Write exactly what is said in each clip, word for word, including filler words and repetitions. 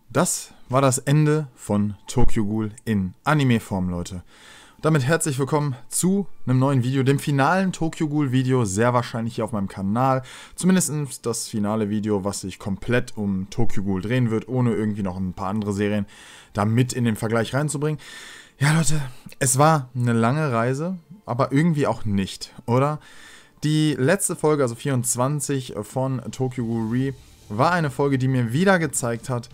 Das war das Ende von Tokyo Ghoul in Anime-Form, Leute. Damit herzlich willkommen zu einem neuen Video, dem finalen Tokyo Ghoul Video, sehr wahrscheinlich hier auf meinem Kanal. Zumindest das finale Video, was sich komplett um Tokyo Ghoul drehen wird, ohne irgendwie noch ein paar andere Serien da mit in den Vergleich reinzubringen. Ja, Leute, es war eine lange Reise, aber irgendwie auch nicht, oder? Die letzte Folge, also vierundzwanzig von Tokyo Ghoul Re, war eine Folge, die mir wieder gezeigt hat,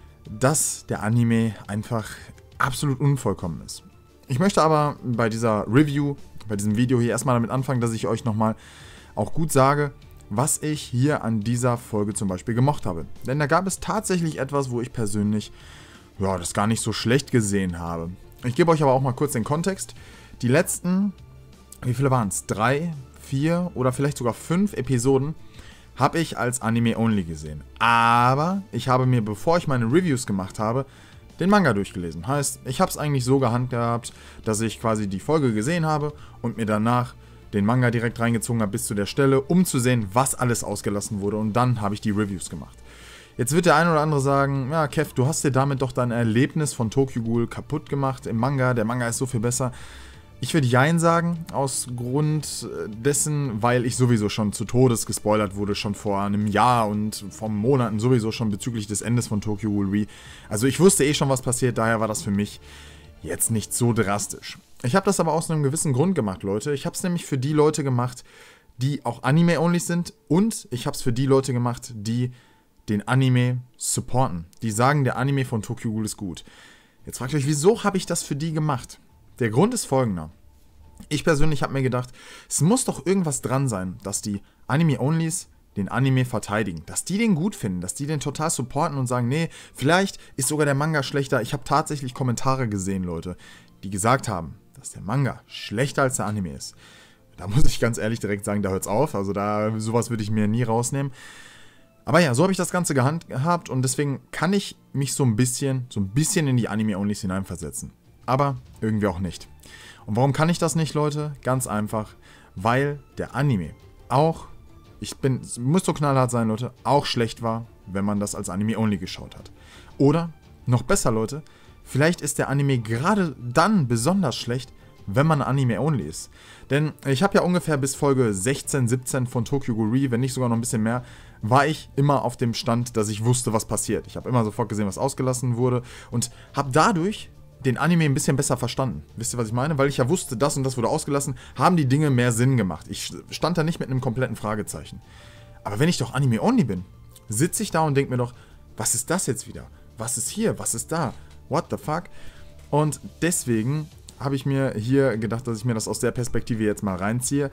dass der Anime einfach absolut unvollkommen ist. Ich möchte aber bei dieser Review, bei diesem Video hier erstmal damit anfangen, dass ich euch nochmal auch gut sage, was ich hier an dieser Folge zum Beispiel gemocht habe. Denn da gab es tatsächlich etwas, wo ich persönlich ja, das gar nicht so schlecht gesehen habe. Ich gebe euch aber auch mal kurz den Kontext. Die letzten, wie viele waren es? Drei, vier oder vielleicht sogar fünf Episoden habe ich als Anime-Only gesehen. Aber ich habe mir, bevor ich meine Reviews gemacht habe, den Manga durchgelesen. Heißt, ich habe es eigentlich so gehandhabt, dass ich quasi die Folge gesehen habe und mir danach den Manga direkt reingezogen habe bis zu der Stelle, um zu sehen, was alles ausgelassen wurde. Und dann habe ich die Reviews gemacht. Jetzt wird der ein oder andere sagen, ja Kev, du hast dir damit doch dein Erlebnis von Tokyo Ghoul kaputt gemacht im Manga. Der Manga ist so viel besser. Ich würde Jein sagen, aus Grund dessen, weil ich sowieso schon zu Todes gespoilert wurde, schon vor einem Jahr und vor Monaten sowieso schon bezüglich des Endes von Tokyo Ghoul Re. Also ich wusste eh schon, was passiert, daher war das für mich jetzt nicht so drastisch. Ich habe das aber aus einem gewissen Grund gemacht, Leute. Ich habe es nämlich für die Leute gemacht, die auch Anime-only sind, und ich habe es für die Leute gemacht, die den Anime supporten. Die sagen, der Anime von Tokyo Ghoul ist gut. Jetzt fragt ihr euch, wieso habe ich das für die gemacht? Der Grund ist folgender. Ich persönlich habe mir gedacht, es muss doch irgendwas dran sein, dass die Anime-Onlys den Anime verteidigen. Dass die den gut finden, dass die den total supporten und sagen, nee, vielleicht ist sogar der Manga schlechter. Ich habe tatsächlich Kommentare gesehen, Leute, die gesagt haben, dass der Manga schlechter als der Anime ist. Da muss ich ganz ehrlich direkt sagen, da hört's auf. Also da sowas würde ich mir nie rausnehmen. Aber ja, so habe ich das Ganze gehandhabt und deswegen kann ich mich so ein bisschen, so ein bisschen in die Anime-Onlys hineinversetzen. Aber irgendwie auch nicht. Und warum kann ich das nicht, Leute? Ganz einfach, weil der Anime auch, ich bin, muss so knallhart sein, Leute, auch schlecht war, wenn man das als Anime-Only geschaut hat. Oder, noch besser, Leute, vielleicht ist der Anime gerade dann besonders schlecht, wenn man Anime-Only ist. Denn ich habe ja ungefähr bis Folge sechzehn, siebzehn von Tokyo Ghoul Re, wenn nicht sogar noch ein bisschen mehr, war ich immer auf dem Stand, dass ich wusste, was passiert. Ich habe immer sofort gesehen, was ausgelassen wurde und habe dadurch den Anime ein bisschen besser verstanden. Wisst ihr, was ich meine? Weil ich ja wusste, das und das wurde ausgelassen, haben die Dinge mehr Sinn gemacht. Ich stand da nicht mit einem kompletten Fragezeichen. Aber wenn ich doch Anime-Only bin, sitze ich da und denke mir doch, was ist das jetzt wieder? Was ist hier? Was ist da? What the fuck? Und deswegen habe ich mir hier gedacht, dass ich mir das aus der Perspektive jetzt mal reinziehe.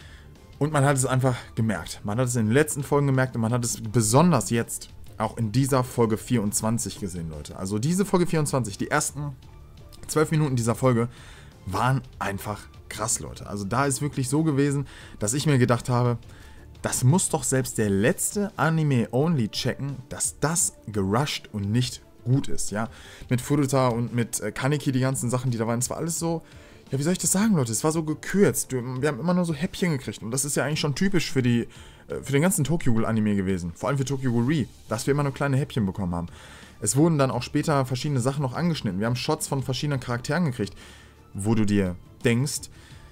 Und man hat es einfach gemerkt. Man hat es in den letzten Folgen gemerkt und man hat es besonders jetzt auch in dieser Folge vierundzwanzig gesehen, Leute. Also diese Folge vierundzwanzig, die ersten zwölf Minuten dieser Folge waren einfach krass, Leute. Also da ist wirklich so gewesen, dass ich mir gedacht habe, das muss doch selbst der letzte Anime-Only checken, dass das gerusht und nicht gut ist, ja. Mit Furuta und mit äh, Kaneki, die ganzen Sachen, die da waren, es war alles so, ja, wie soll ich das sagen, Leute? Es war so gekürzt. Wir haben immer nur so Häppchen gekriegt und das ist ja eigentlich schon typisch für die, äh, für den ganzen Tokyo Ghoul Anime gewesen. Vor allem für Tokyo Ghoul Re, dass wir immer nur kleine Häppchen bekommen haben. Es wurden dann auch später verschiedene Sachen noch angeschnitten. Wir haben Shots von verschiedenen Charakteren gekriegt, wo du dir denkst,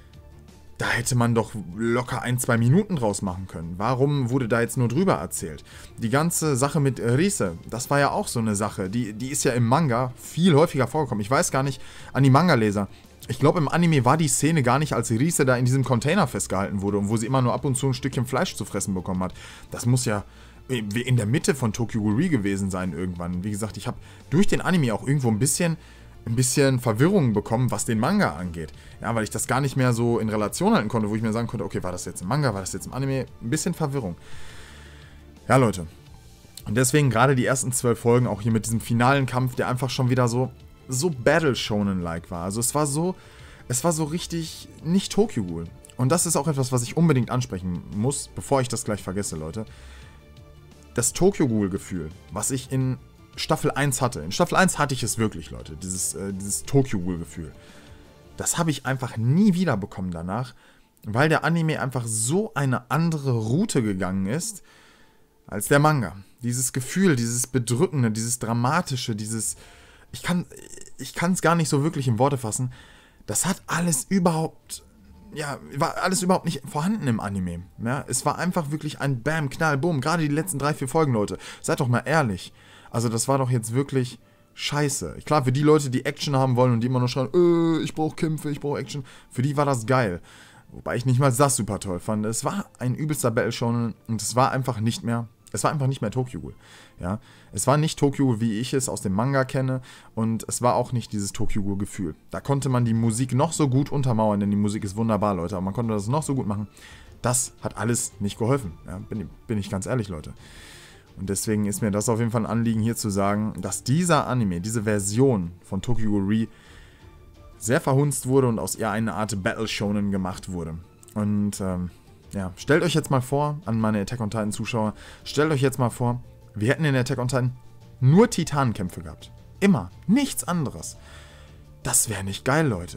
da hätte man doch locker ein, zwei Minuten draus machen können. Warum wurde da jetzt nur drüber erzählt? Die ganze Sache mit Rise, das war ja auch so eine Sache. Die, die ist ja im Manga viel häufiger vorgekommen. Ich weiß gar nicht, an die Manga-Leser. Ich glaube, im Anime war die Szene gar nicht, als Rise da in diesem Container festgehalten wurde und wo sie immer nur ab und zu ein Stückchen Fleisch zu fressen bekommen hat. Das muss ja in der Mitte von Tokyo Ghoul Re gewesen sein irgendwann. Wie gesagt, ich habe durch den Anime auch irgendwo ein bisschen, ein bisschen Verwirrung bekommen, was den Manga angeht. Ja, weil ich das gar nicht mehr so in Relation halten konnte, wo ich mir sagen konnte, okay, war das jetzt im Manga, war das jetzt im Anime? Ein bisschen Verwirrung. Ja, Leute. Und deswegen gerade die ersten zwölf Folgen, auch hier mit diesem finalen Kampf, der einfach schon wieder so, so Battle-Shonen-like war. Also es war so, es war so richtig nicht Tokyo Ghoul. Und das ist auch etwas, was ich unbedingt ansprechen muss, bevor ich das gleich vergesse, Leute. Das Tokyo Ghoul-Gefühl, was ich in Staffel eins hatte. In Staffel eins hatte ich es wirklich, Leute. Dieses, äh, dieses Tokyo Ghoul-Gefühl. Das habe ich einfach nie wieder bekommen danach, weil der Anime einfach so eine andere Route gegangen ist. als der Manga. Dieses Gefühl, dieses Bedrückende, dieses Dramatische, dieses... Ich kann ich kann es gar nicht so wirklich in Worte fassen. Das hat alles überhaupt... Ja, war alles überhaupt nicht vorhanden im Anime. Ja, es war einfach wirklich ein Bam, Knall, Boom. Gerade die letzten drei, vier Folgen, Leute. Seid doch mal ehrlich. Also das war doch jetzt wirklich scheiße. Klar, für die Leute, die Action haben wollen und die immer nur schreien, äh, ich brauche Kämpfe, ich brauche Action. Für die war das geil. Wobei ich nicht mal das super toll fand. Es war ein übelster Battle Shonen und es war einfach nicht mehr... Es war einfach nicht mehr Tokyo Ghoul. Ja? Es war nicht Tokyo Ghoul, wie ich es aus dem Manga kenne. Und es war auch nicht dieses Tokyo Ghoul-Gefühl. Da konnte man die Musik noch so gut untermauern, denn die Musik ist wunderbar, Leute. Aber man konnte das noch so gut machen. Das hat alles nicht geholfen. Ja? Bin, bin ich ganz ehrlich, Leute. Und deswegen ist mir das auf jeden Fall ein Anliegen, hier zu sagen, dass dieser Anime, diese Version von Tokyo Ghoul Re sehr verhunzt wurde und aus ihr eine Art Battle Shonen gemacht wurde. Und ähm, ja, stellt euch jetzt mal vor, an meine Attack on Titan Zuschauer, stellt euch jetzt mal vor, wir hätten in Attack on Titan nur Titanenkämpfe gehabt. Immer. Nichts anderes. Das wäre nicht geil, Leute.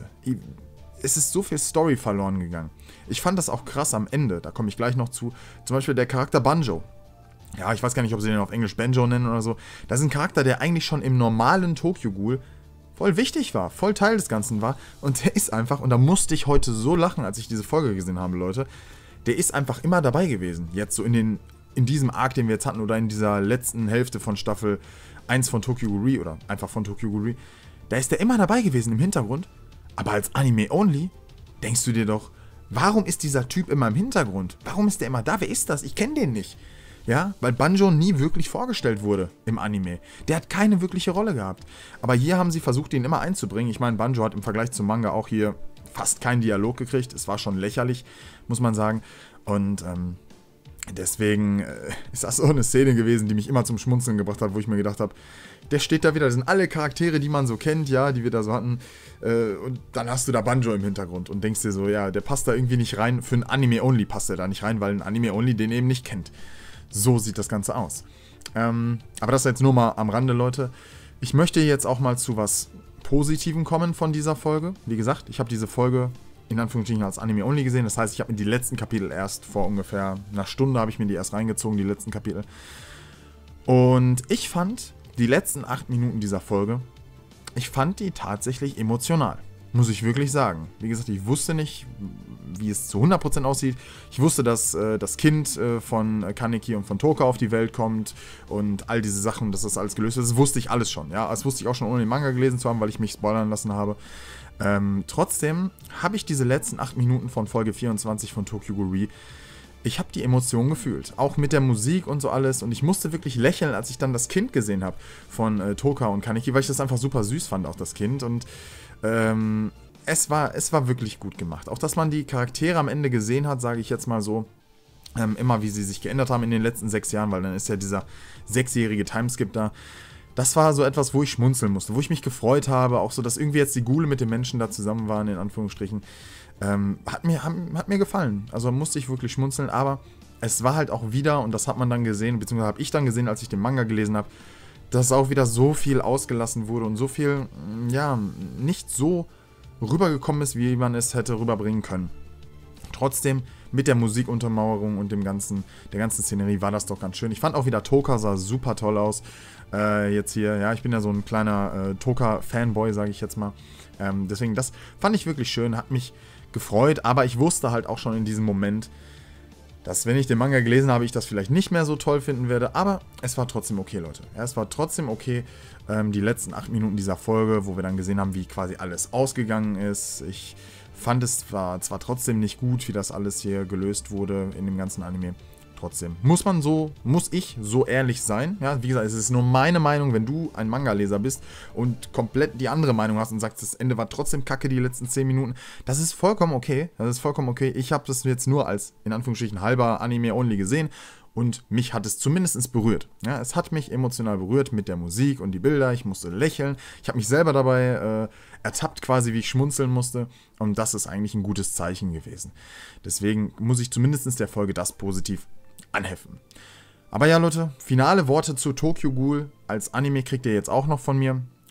Es ist so viel Story verloren gegangen. Ich fand das auch krass am Ende, da komme ich gleich noch zu. Zum Beispiel der Charakter Banjo. Ja, ich weiß gar nicht, ob sie den auf Englisch Banjo nennen oder so. Das ist ein Charakter, der eigentlich schon im normalen Tokyo Ghoul voll wichtig war, voll Teil des Ganzen war. Und der ist einfach, und da musste ich heute so lachen, als ich diese Folge gesehen habe, Leute. Der ist einfach immer dabei gewesen. Jetzt so in, den, in diesem Arc, den wir jetzt hatten, oder in dieser letzten Hälfte von Staffel eins von Tokyo Ghoul Re, oder einfach von Tokyo Ghoul Re. Da ist der immer dabei gewesen im Hintergrund. Aber als Anime-Only denkst du dir doch, warum ist dieser Typ immer im Hintergrund? Warum ist der immer da? Wer ist das? Ich kenne den nicht. Ja, weil Banjo nie wirklich vorgestellt wurde im Anime. Der hat keine wirkliche Rolle gehabt. Aber hier haben sie versucht, ihn immer einzubringen. Ich meine, Banjo hat im Vergleich zum Manga auch hier fast keinen Dialog gekriegt. Es war schon lächerlich, muss man sagen. Und ähm, deswegen äh, ist das so eine Szene gewesen, die mich immer zum Schmunzeln gebracht hat, wo ich mir gedacht habe, der steht da wieder. Das sind alle Charaktere, die man so kennt, ja, die wir da so hatten. Äh, und dann hast du da Banjo im Hintergrund und denkst dir so, ja, der passt da irgendwie nicht rein. Für ein Anime-Only passt er da nicht rein, weil ein Anime-Only den eben nicht kennt. So sieht das Ganze aus. Ähm, aber das ist jetzt nur mal am Rande, Leute. Ich möchte jetzt auch mal zu was Positivem kommen von dieser Folge. Wie gesagt, ich habe diese Folge in Anführungsstrichen als Anime-Only gesehen. Das heißt, ich habe mir die letzten Kapitel erst vor ungefähr einer Stunde habe ich mir die erst reingezogen, die letzten Kapitel. Und ich fand die letzten acht Minuten dieser Folge, ich fand die tatsächlich emotional. Muss ich wirklich sagen. Wie gesagt, ich wusste nicht, wie es zu hundert Prozent aussieht. Ich wusste, dass äh, das Kind äh, von Kaneki und von Toka auf die Welt kommt und all diese Sachen, dass das alles gelöst ist. Das wusste ich alles schon. Ja, das wusste ich auch schon, ohne den Manga gelesen zu haben, weil ich mich spoilern lassen habe. Ähm, trotzdem habe ich diese letzten acht Minuten von Folge vierundzwanzig von Tokyo Ghoul Re, ich habe die Emotionen gefühlt. Auch mit der Musik und so alles. Und ich musste wirklich lächeln, als ich dann das Kind gesehen habe von äh, Toka und Kaneki, weil ich das einfach super süß fand, auch das Kind. Und ähm, es war, es war wirklich gut gemacht. Auch, dass man die Charaktere am Ende gesehen hat, sage ich jetzt mal so, ähm, immer wie sie sich geändert haben in den letzten sechs Jahren, weil dann ist ja dieser sechsjährige Timeskip da. Das war so etwas, wo ich schmunzeln musste, wo ich mich gefreut habe, auch so, dass irgendwie jetzt die Ghule mit den Menschen da zusammen waren, in Anführungsstrichen. Ähm, hat, mir, hat, hat mir gefallen. Also musste ich wirklich schmunzeln, aber es war halt auch wieder, und das hat man dann gesehen, beziehungsweise habe ich dann gesehen, als ich den Manga gelesen habe, dass auch wieder so viel ausgelassen wurde und so viel, ja, nicht so rübergekommen ist, wie man es hätte rüberbringen können. Trotzdem, mit der Musikuntermauerung und dem ganzen, der ganzen Szenerie war das doch ganz schön. Ich fand auch wieder, Toka sah super toll aus. Äh, jetzt hier, ja, ich bin ja so ein kleiner äh, Toka-Fanboy, sage ich jetzt mal. Ähm, deswegen, das fand ich wirklich schön, hat mich gefreut, aber ich wusste halt auch schon in diesem Moment, dass, wenn ich den Manga gelesen habe, ich das vielleicht nicht mehr so toll finden werde, aber es war trotzdem okay, Leute. Ja, es war trotzdem okay, ähm, die letzten acht Minuten dieser Folge, wo wir dann gesehen haben, wie quasi alles ausgegangen ist. Ich fand es zwar, zwar trotzdem nicht gut, wie das alles hier gelöst wurde in dem ganzen Anime. Trotzdem muss man so, muss ich so ehrlich sein. Ja, wie gesagt, es ist nur meine Meinung, wenn du ein Manga-Leser bist und komplett die andere Meinung hast und sagst, das Ende war trotzdem kacke, die letzten zehn Minuten. Das ist vollkommen okay. Das ist vollkommen okay. Ich habe das jetzt nur als, in Anführungsstrichen, halber Anime-Only gesehen und mich hat es zumindest berührt. Ja, es hat mich emotional berührt mit der Musik und die Bilder. Ich musste lächeln. Ich habe mich selber dabei äh, ertappt, quasi, wie ich schmunzeln musste. Und das ist eigentlich ein gutes Zeichen gewesen. Deswegen muss ich zumindest der Folge das positiv anheften. Aber ja, Leute, finale Worte zu Tokyo Ghoul als Anime kriegt ihr jetzt auch noch von mir.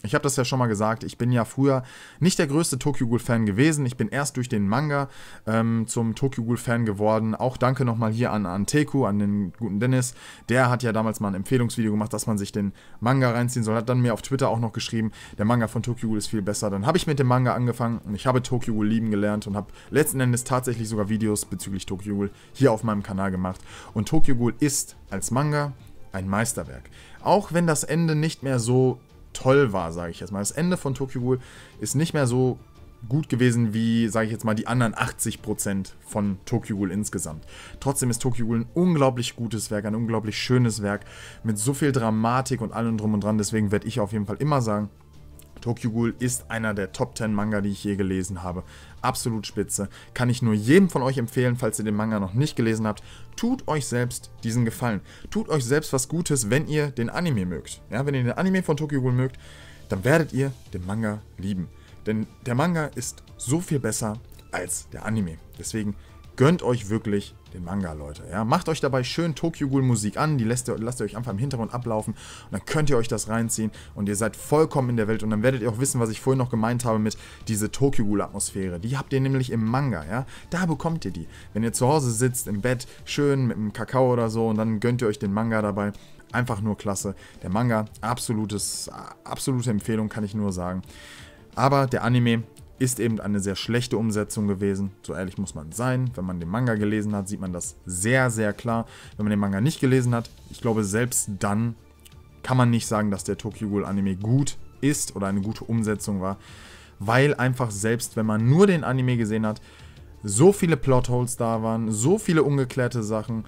Ich habe das ja schon mal gesagt, ich bin ja früher nicht der größte Tokyo Ghoul-Fan gewesen. Ich bin erst durch den Manga ähm, zum Tokyo Ghoul-Fan geworden. Auch danke nochmal hier an Anteku, an den guten Dennis. Der hat ja damals mal ein Empfehlungsvideo gemacht, dass man sich den Manga reinziehen soll. Hat dann mir auf Twitter auch noch geschrieben, der Manga von Tokyo Ghoul ist viel besser. Dann habe ich mit dem Manga angefangen und ich habe Tokyo Ghoul lieben gelernt und habe letzten Endes tatsächlich sogar Videos bezüglich Tokyo Ghoul hier auf meinem Kanal gemacht. Und Tokyo Ghoul ist als Manga ein Meisterwerk. Auch wenn das Ende nicht mehr so toll war, sage ich jetzt mal. Das Ende von Tokyo Ghoul ist nicht mehr so gut gewesen wie, sage ich jetzt mal, die anderen achtzig Prozent von Tokyo Ghoul insgesamt. Trotzdem ist Tokyo Ghoul ein unglaublich gutes Werk, ein unglaublich schönes Werk mit so viel Dramatik und allem drum und dran. Deswegen werde ich auf jeden Fall immer sagen, Tokyo Ghoul ist einer der Top zehn Manga, die ich je gelesen habe. Absolut spitze. Kann ich nur jedem von euch empfehlen, falls ihr den Manga noch nicht gelesen habt. Tut euch selbst diesen Gefallen. Tut euch selbst was Gutes, wenn ihr den Anime mögt. Ja, wenn ihr den Anime von Tokyo Ghoul mögt, dann werdet ihr den Manga lieben. Denn der Manga ist so viel besser als der Anime. Deswegen gönnt euch wirklich den Manga, Leute. Ja? Macht euch dabei schön Tokyo Ghoul Musik an, die lasst ihr, lasst ihr euch einfach im Hintergrund ablaufen und dann könnt ihr euch das reinziehen und ihr seid vollkommen in der Welt und dann werdet ihr auch wissen, was ich vorhin noch gemeint habe mit dieser Tokyo Ghoul Atmosphäre. Die habt ihr nämlich im Manga, ja. Da bekommt ihr die. Wenn ihr zu Hause sitzt, im Bett, schön mit einem Kakao oder so und dann gönnt ihr euch den Manga dabei. Einfach nur klasse. Der Manga, absolutes, absolute Empfehlung, kann ich nur sagen. Aber der Anime ist eben eine sehr schlechte Umsetzung gewesen. So ehrlich muss man sein. Wenn man den Manga gelesen hat, sieht man das sehr, sehr klar. Wenn man den Manga nicht gelesen hat, ich glaube, selbst dann kann man nicht sagen, dass der Tokyo Ghoul Anime gut ist oder eine gute Umsetzung war. Weil einfach selbst, wenn man nur den Anime gesehen hat, so viele Plotholes da waren, so viele ungeklärte Sachen,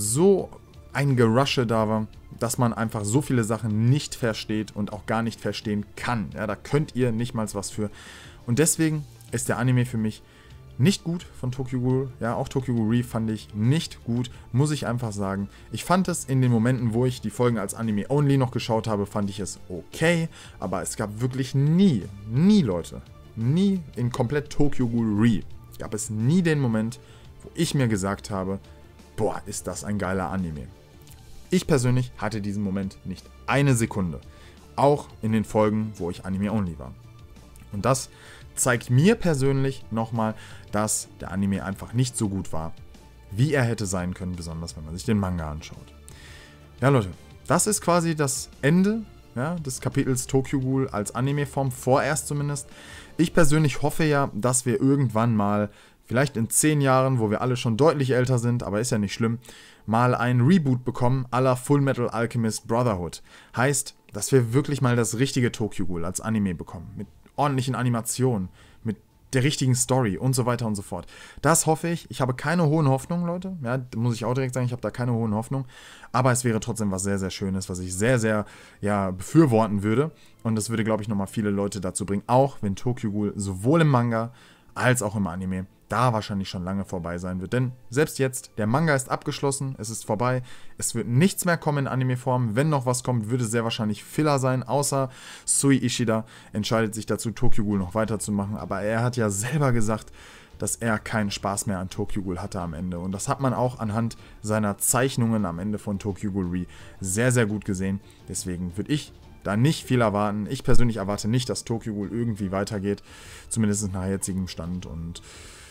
so ein Gerushe da war, dass man einfach so viele Sachen nicht versteht und auch gar nicht verstehen kann. Ja, da könnt ihr nicht mal was für. Und deswegen ist der Anime für mich nicht gut von Tokyo Ghoul. Ja, auch Tokyo Ghoul Re fand ich nicht gut, muss ich einfach sagen. Ich fand es in den Momenten, wo ich die Folgen als Anime-Only noch geschaut habe, fand ich es okay. Aber es gab wirklich nie, nie, Leute, nie in komplett Tokyo Ghoul Re gab es nie den Moment, wo ich mir gesagt habe, boah, ist das ein geiler Anime. Ich persönlich hatte diesen Moment nicht eine Sekunde. Auch in den Folgen, wo ich Anime-Only war. Und das zeigt mir persönlich nochmal, dass der Anime einfach nicht so gut war, wie er hätte sein können, besonders wenn man sich den Manga anschaut. Ja, Leute, das ist quasi das Ende, ja, des Kapitels Tokyo Ghoul als Anime-Form, vorerst zumindest. Ich persönlich hoffe ja, dass wir irgendwann mal, vielleicht in zehn Jahren, wo wir alle schon deutlich älter sind, aber ist ja nicht schlimm, mal ein Reboot bekommen à la Full Metal Alchemist Brotherhood. Heißt, dass wir wirklich mal das richtige Tokyo Ghoul als Anime bekommen, mit ordentlichen Animationen, mit der richtigen Story und so weiter und so fort. Das hoffe ich. Ich habe keine hohen Hoffnungen, Leute. Ja, muss ich auch direkt sagen, ich habe da keine hohen Hoffnungen. Aber es wäre trotzdem was sehr, sehr Schönes, was ich sehr, sehr ja, befürworten würde. Und das würde, glaube ich, nochmal viele Leute dazu bringen, auch wenn Tokyo Ghoul sowohl im Manga als auch im Anime da wahrscheinlich schon lange vorbei sein wird. Denn selbst jetzt, der Manga ist abgeschlossen, es ist vorbei, es wird nichts mehr kommen in Anime-Form. Wenn noch was kommt, würde es sehr wahrscheinlich Filler sein, außer Sui Ishida entscheidet sich dazu, Tokyo Ghoul noch weiterzumachen. Aber er hat ja selber gesagt, dass er keinen Spaß mehr an Tokyo Ghoul hatte am Ende. Und das hat man auch anhand seiner Zeichnungen am Ende von Tokyo Ghoul Re sehr, sehr gut gesehen. Deswegen würde ich da nicht viel erwarten. Ich persönlich erwarte nicht, dass Tokyo Ghoul irgendwie weitergeht, zumindest nach jetzigem Stand. Und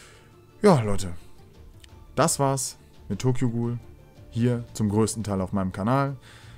ja, Leute, das war's mit Tokyo Ghoul hier zum größten Teil auf meinem Kanal.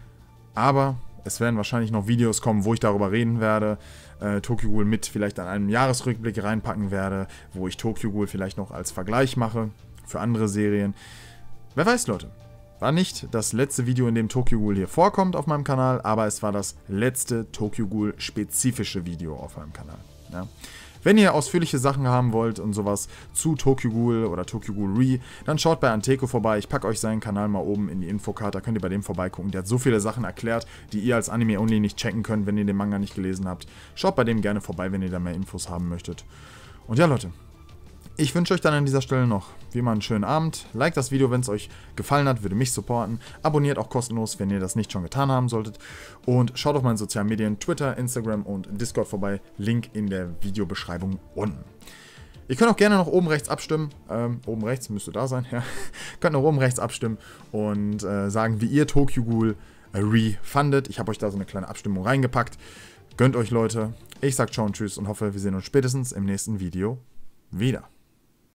Aber es werden wahrscheinlich noch Videos kommen, wo ich darüber reden werde, äh, Tokyo Ghoul mit vielleicht an einem Jahresrückblick reinpacken werde, wo ich Tokyo Ghoul vielleicht noch als Vergleich mache für andere Serien. Wer weiß, Leute. War nicht das letzte Video, in dem Tokyo Ghoul hier vorkommt auf meinem Kanal, aber es war das letzte Tokyo Ghoul spezifische Video auf meinem Kanal. Ja. Wenn ihr ausführliche Sachen haben wollt und sowas zu Tokyo Ghoul oder Tokyo Ghoul Re, dann schaut bei Anteku vorbei. Ich packe euch seinen Kanal mal oben in die Infocard, da könnt ihr bei dem vorbeigucken. Der hat so viele Sachen erklärt, die ihr als Anime-Only nicht checken könnt, wenn ihr den Manga nicht gelesen habt. Schaut bei dem gerne vorbei, wenn ihr da mehr Infos haben möchtet. Und ja, Leute, ich wünsche euch dann an dieser Stelle noch wie immer einen schönen Abend. Liked das Video, wenn es euch gefallen hat, würde mich supporten. Abonniert auch kostenlos, wenn ihr das nicht schon getan haben solltet. Und schaut auf meinen sozialen Medien, Twitter, Instagram und Discord vorbei. Link in der Videobeschreibung unten. Ihr könnt auch gerne noch oben rechts abstimmen. Ähm, oben rechts müsste da sein, ja. Könnt noch oben rechts abstimmen und äh, sagen, wie ihr Tokyo Ghoul Re fandet. Ich habe euch da so eine kleine Abstimmung reingepackt. Gönnt euch, Leute. Ich sag ciao und tschüss und hoffe, wir sehen uns spätestens im nächsten Video wieder.